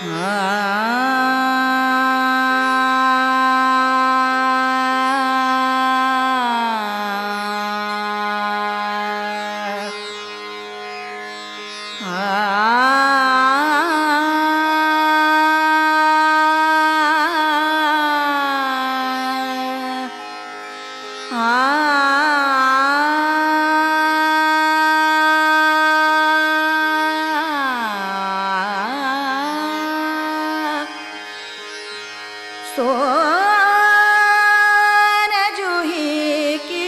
सोन जूही की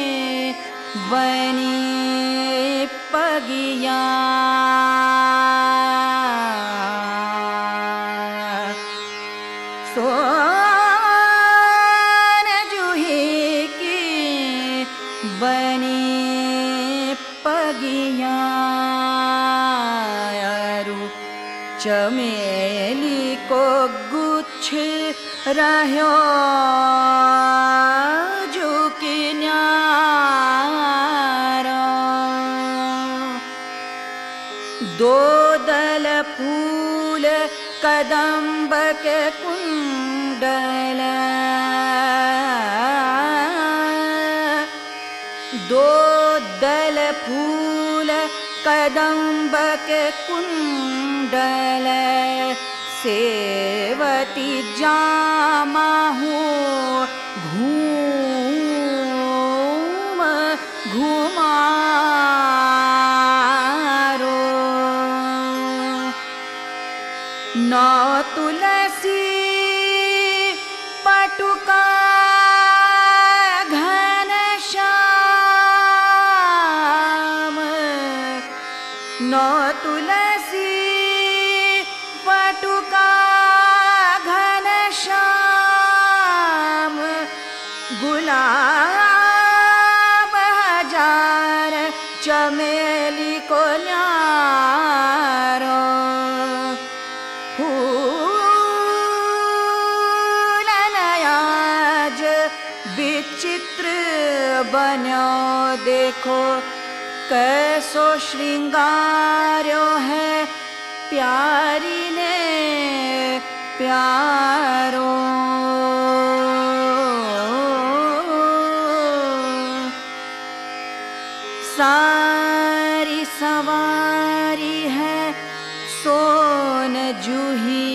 बनी पगिया सोन जूही की बनी पगिया चमेली को गुच्छ रह्यो झुकी न्यारा दो दल फूल कदम्ब के कुंडल दो दल फूल कदम्ब के कुंडल सेवती जामा हूँ घूम घुमारो नौ तुलसी पटुका घन श्याम नौ तुलसी पटुका घन श्याम गुलाब हजार चमेली को न्यारो फूल नयाज विचित्र बन्यो देखो कैसो श्रृंगार्यो है प्यारी ने प्यारो सारी सवारी है सोन जूही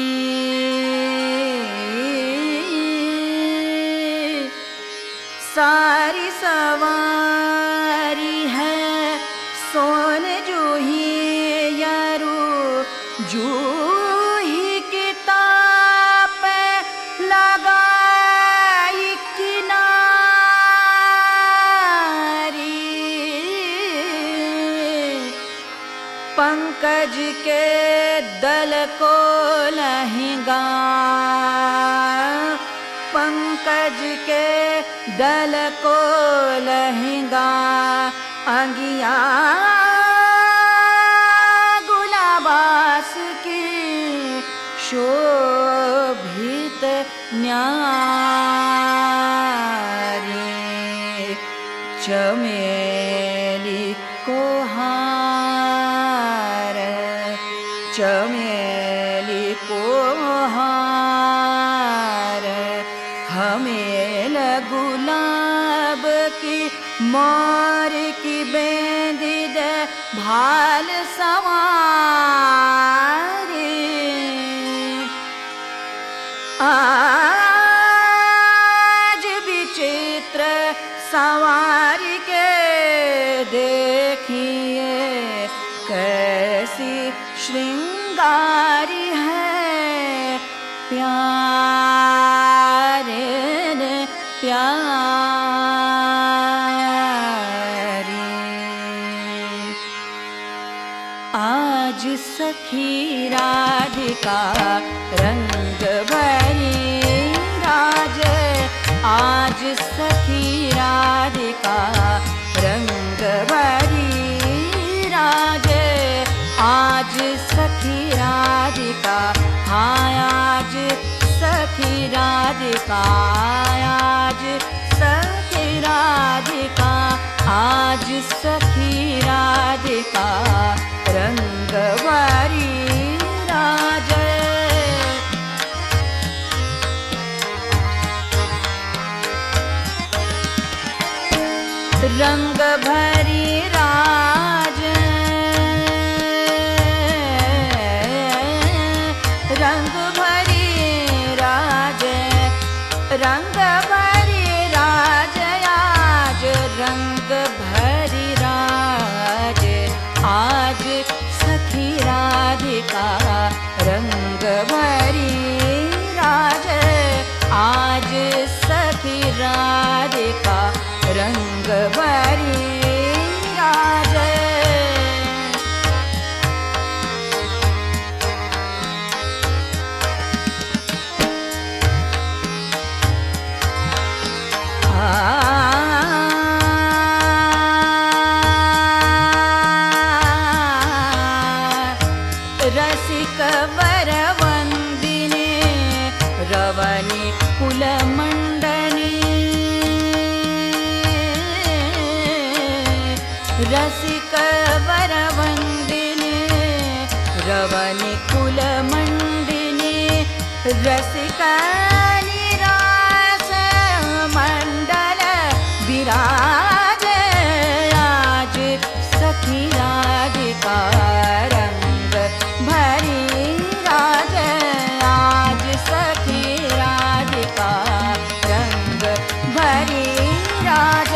सारी सवारी है सोन जूही यारू जूही की ताप लगाई किनारी पंकज के दल को लहंगा पंकज के दल को लहंगा अंगिया गुलाबास की शोभित न्यारी चमेली को हार चमेली को हार हमें गुलाब की मोर की बेंदी दे भाल सवारी आज विचित्र सवारी के देखिए कैसी श्रृंगारी है प्यारे ने प्यारी आज सखी राधिका रंग भरी राज आज सखी राधिका रंग भरी राज आज सखी राधिका हाँ आज सखी राधिका आज सखी राधिका आज सखी राधिका रंग भरी राज रसिक वरवंदिनी रवनि कुल मंडिनी रसिक निरास मंडल विराज आज सखी राधिका रंग भरी राज आज सखी राधिका रंग भरी राज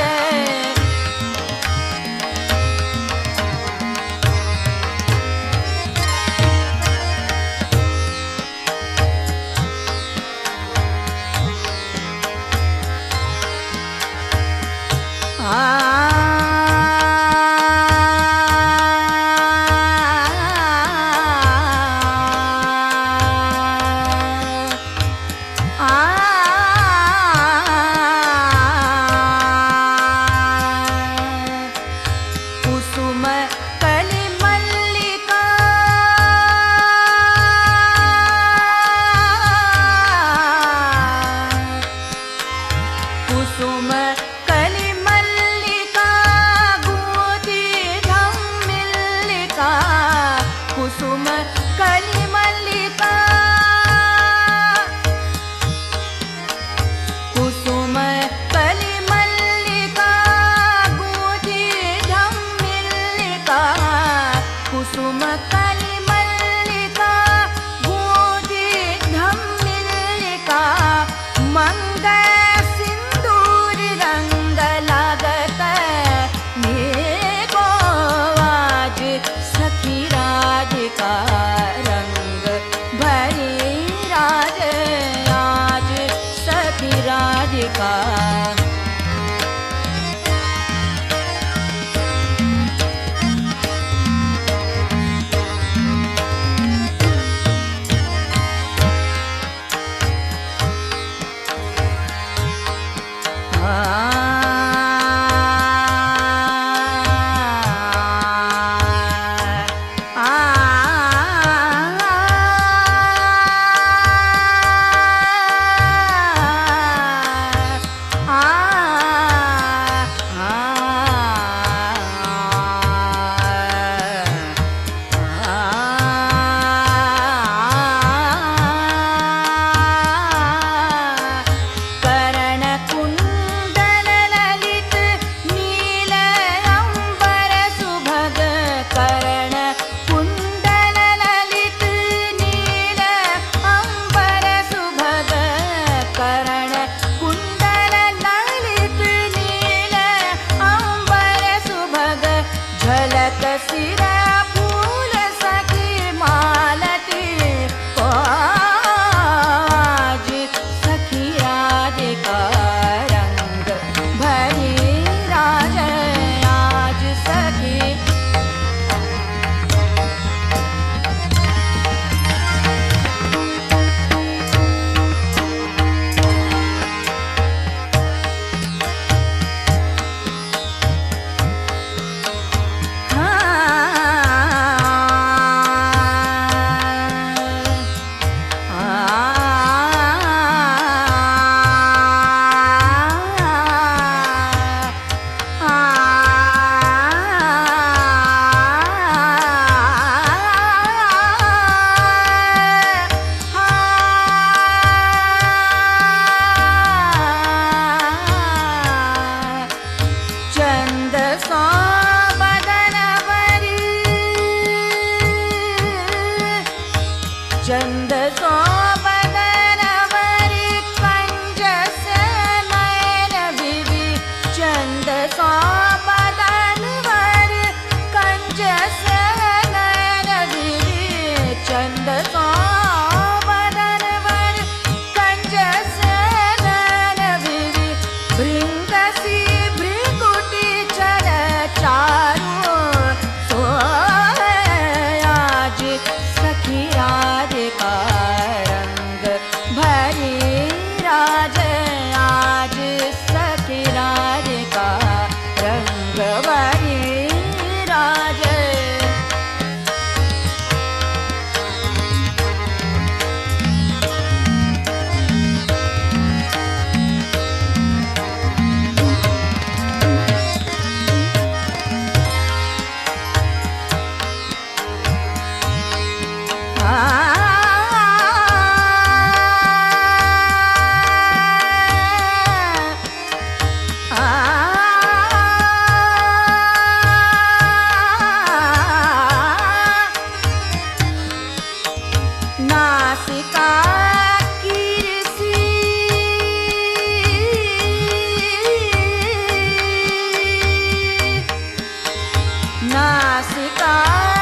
नासिका